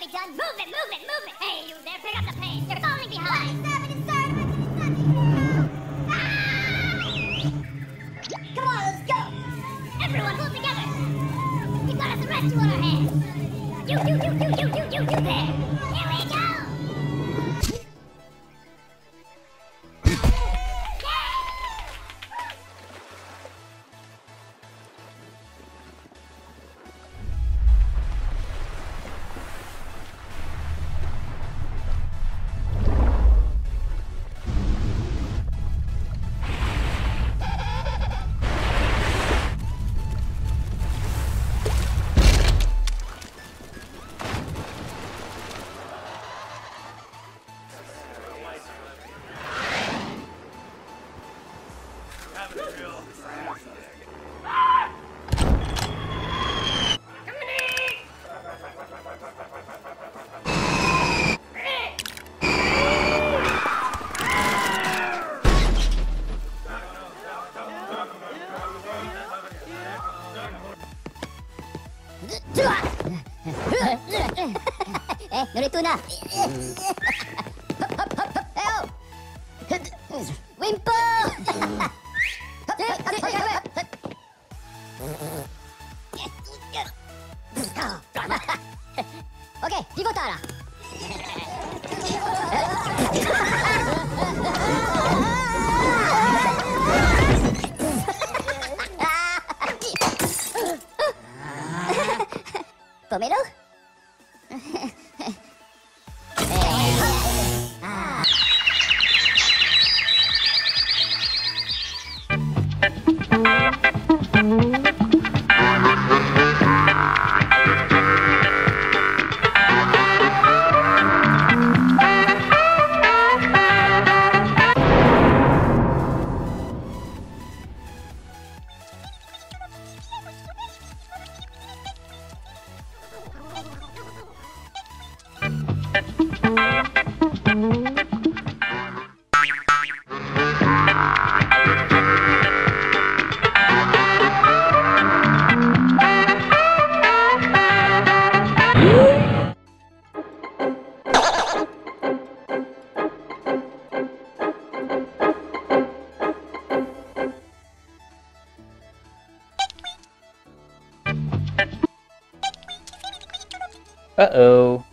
be done. Move it, move it, move it. Hey, you there, pick up the pace. You're falling behind. Come on, let's go. Everyone pull together. We've got us a rescue on our hands. You there. Here we go. Norituna! Wimpo! Okay, Pivotara! Pomelo? Uh-oh.